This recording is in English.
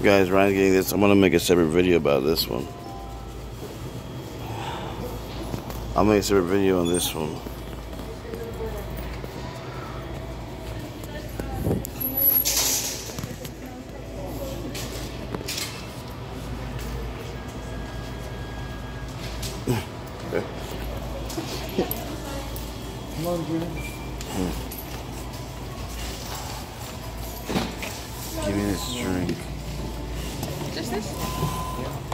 Guys, Ryan's getting this. I'm gonna make a separate video about this one. I'll make a separate video on this one. Okay. Come on, Junior. Give me this drink. Just this? Yeah.